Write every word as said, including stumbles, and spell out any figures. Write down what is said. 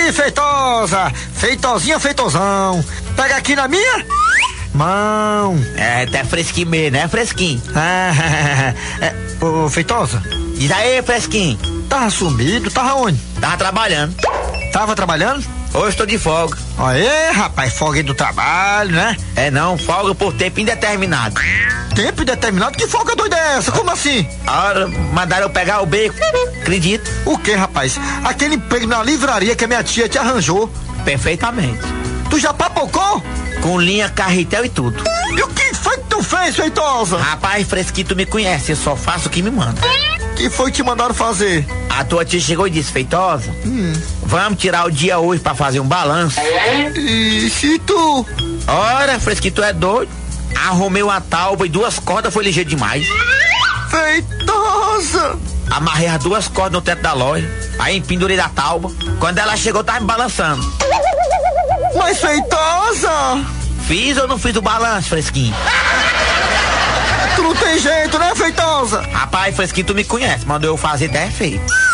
aí, feitosa! Feitozinha, feitosão! Pega aqui na minha mão! É, tá fresquinho mesmo, né? Fresquinho. Ah, é, ô, feitosa. Diz aí, fresquinho. Tava sumido, tava onde? Tava trabalhando. Tava trabalhando? Hoje estou de folga. Aê, rapaz, folga aí do trabalho, né? É não, folga por tempo indeterminado. Tempo indeterminado? Que folga doida é essa? Como assim? A hora mandaram eu pegar o beco. Acredito. O que, rapaz? Aquele emprego na livraria que a minha tia te arranjou. Perfeitamente. Tu já papocou? Com linha, carretel e tudo. E o que foi que tu fez, feitosa? Rapaz, fresquinho, tu me conhece, eu só faço o que me manda. Que foi que te mandaram fazer? A tua tia chegou e disse, feitosa, Hum. vamos tirar o dia hoje pra fazer um balanço. E se tu? Ora, fresquinho, tu é doido? Arrumei uma tauba e duas cordas, foi ligeiro demais. Feitosa! Amarrei as duas cordas no teto da loja, aí pendurei da tauba. Quando ela chegou, tava me balançando. Mas feitosa! Fiz ou não fiz o balanço, fresquinho? Tu não tem jeito, né, feitosa? Rapaz, fresquinho, tu me conhece, mandou eu fazer, até é feito.